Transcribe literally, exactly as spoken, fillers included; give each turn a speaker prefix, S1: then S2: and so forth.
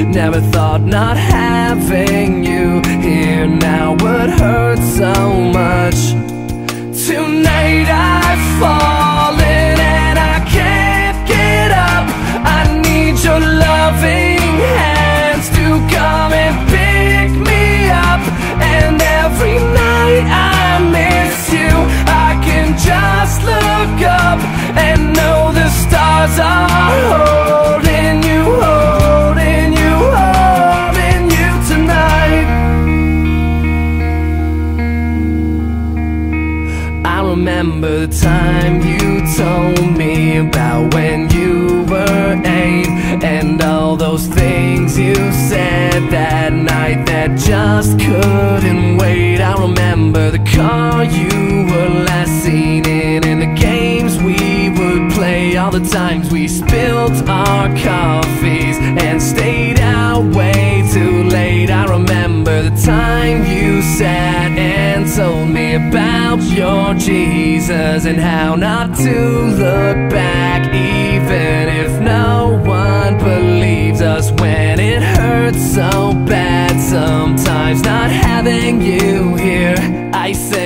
S1: Never thought not having you here now would hurt so much. Tonight I've fallen and I can't get up. I need your loving hands to come and pick me up. And every night I miss you, I can just look up and know the stars are holding you, holding you, holding you tonight. I remember the time you told me about when you were eight, and all those things you said that night that just couldn't wait. I remember the car you were last seen in, and the games we would play, all the times we spilled our coffees and stayed out way too late. I remember the time you sat and told me about your Jesus and how not to look back, even if no one believes us when it hurts so bad sometimes not having you here. I said